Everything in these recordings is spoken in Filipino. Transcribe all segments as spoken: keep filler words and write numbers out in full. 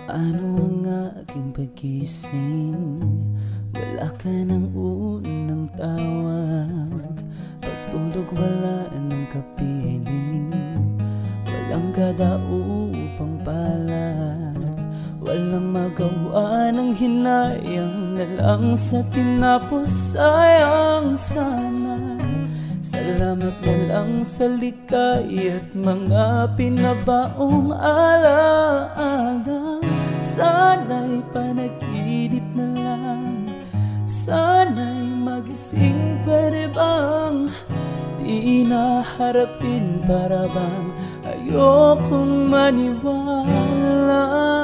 Paano ang aking pagising? Wala ka ng unang tawag. Pagtulog wala ng kapiling. Walang kadaupang palad. Walang magawa ng hinayang na lang sa tinapos. Sayang sana. Salamat na lang sa likaya't mga pinabaong alaala. Sana'y panaginip na lang. Sana'y magising, pwede bang di na harapin para bang ayokong maniwala.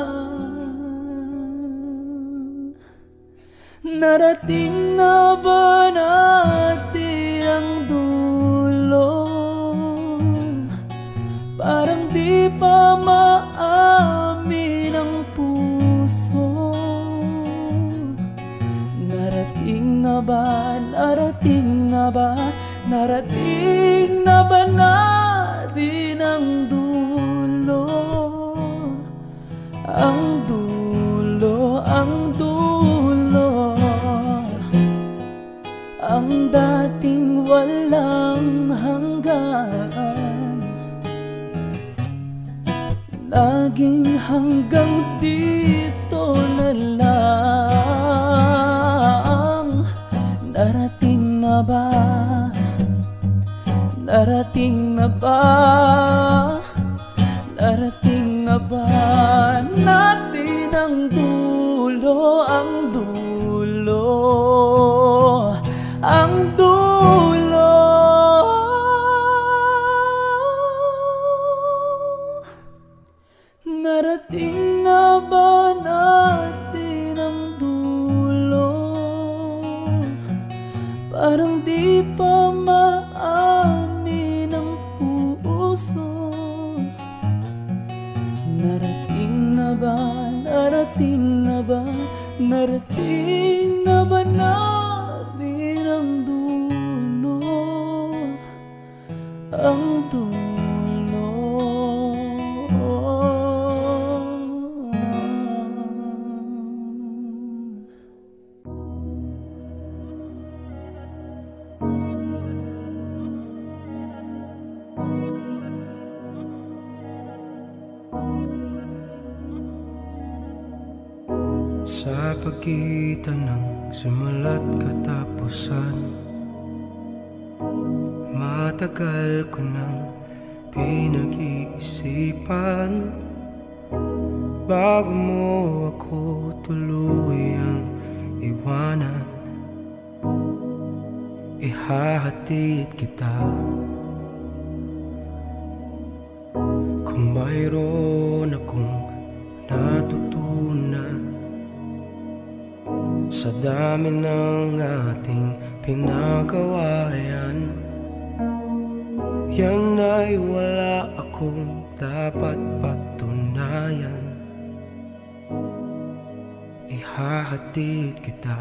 Narating na ba natin ang dulo? Parang di pa maamin ang puso. Narating na ba, narating na ba, narating na ba natin ang dulo? Ang dulo, ang dulo, ang dating walang hanggan, laging hanggang dito na lang. Narating na ba, narating na ba, narating na ba natin ang dulo, ang dulo, ang dulo. Narating na ba natin ang dulo? Parang di pa maamin ang puso. Narating na ba, narating na ba, narating na ba natin ang dulo? Ang dulo. Sa pagitan ng simula't katapusan, matagal ko nang pinag-iisipan bago mo ako tuluyang iwanan. Ihahatid kita kung mayroon akong natutunan sa dami ng ating pinagawayan. Yan ay wala akong dapat patunayan. Ihahatid kita.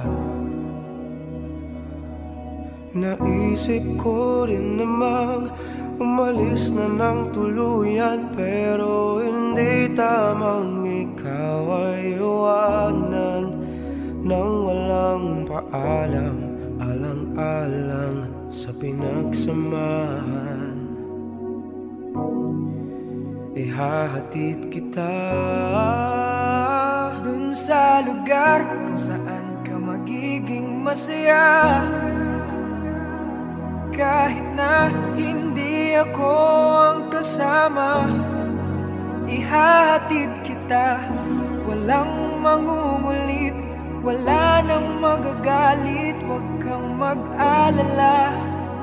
Naisip ko rin namang umalis na ng tuluyan, pero hindi tamang ikaw ay iwanan nang walang paalam, alang-alang sa pinagsamahan. Ihahatid kita dun sa lugar kung saan ka magiging masaya. Kahit na hindi ako ang kasama, ihahatid kita. Walang mangungulit, wala nang magagalit, huwag kang mag-alala.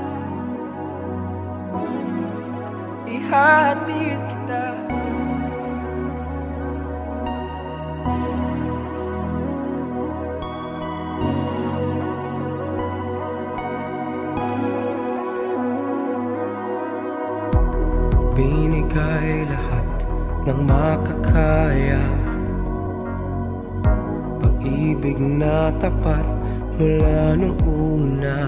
Ihahatid kita. Binigay lahat ng makakaya, pag-ibig na tapat mula nung una.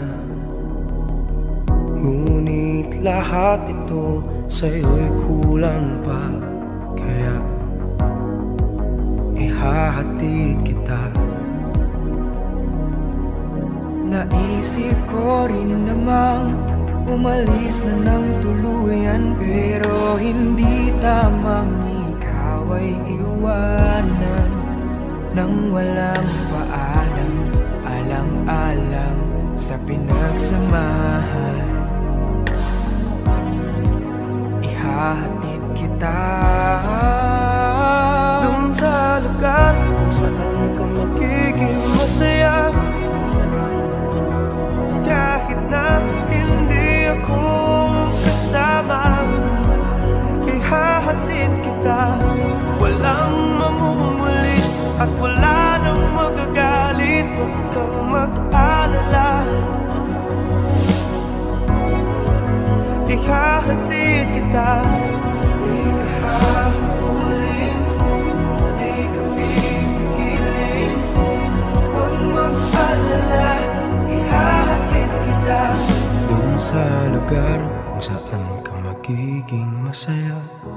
Ngunit lahat ito sa'yo'y kulang pa. Kaya ihahatid kita. Naisip ko rin namang umalis na ng tuluyan, pero hindi tamang ikaw ay iwanan nang walang paalam, alang-alang sa pinagsamahan. Ihahatid kita Dun sa lugar kung saan ka magiging masaya, kahit na hindi ako kasama. Ihahatid kita, walang mamumulit at wala nang magagalit. Huwag kang mag-alala, ihahatid kita. Di ka hahabulin, di ka pipigilin. Huwag mag-alala, ihahatid kita. Dun sa lugar kung saan ka magiging masaya,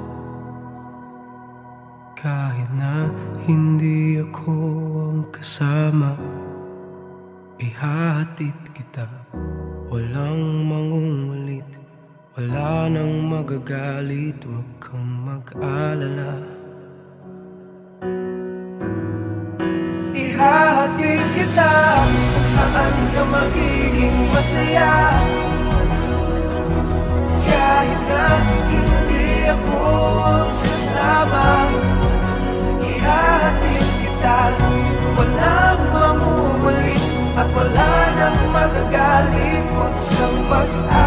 kahit na hindi ako ang kasama. Ihahatid kita, walang mangungulit, wala nang magagalit. Huwag kang mag-alala, ihahatid kita kung saan ka magiging masaya, kahit na hindi ako ang kasama. Ihahatid kita, walang mamumulit at wala nang magagalit. Huwag kang mag-alala,